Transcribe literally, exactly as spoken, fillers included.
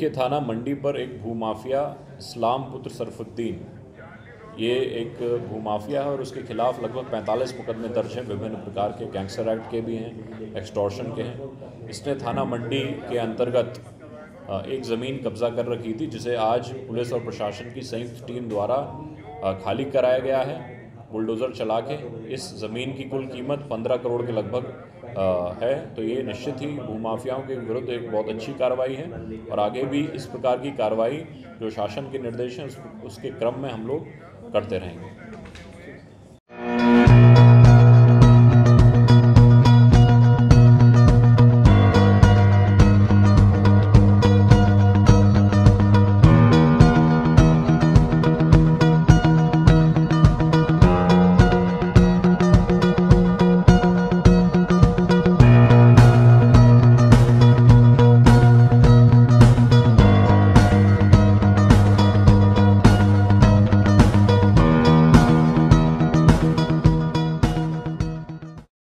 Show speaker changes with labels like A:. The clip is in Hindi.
A: देखिए, थाना मंडी पर एक भूमाफिया इस्लाम पुत्र सरफुद्दीन, ये एक भूमाफिया है और उसके खिलाफ लगभग पैंतालीस मुकदमे दर्ज हैं। विभिन्न प्रकार के गैंगस्टर एक्ट के भी हैं, एक्सटॉर्शन के हैं। इसने थाना मंडी के अंतर्गत एक ज़मीन कब्जा कर रखी थी, जिसे आज पुलिस और प्रशासन की संयुक्त टीम द्वारा खाली कराया गया है बुलडोज़र चला के। इस ज़मीन की कुल कीमत पंद्रह करोड़ के लगभग है। तो ये निश्चित ही भूमाफियाओं के विरुद्ध एक बहुत अच्छी कार्रवाई है और आगे भी इस प्रकार की कार्रवाई जो शासन के निर्देश हैं उस, उसके क्रम में हम लोग करते रहेंगे।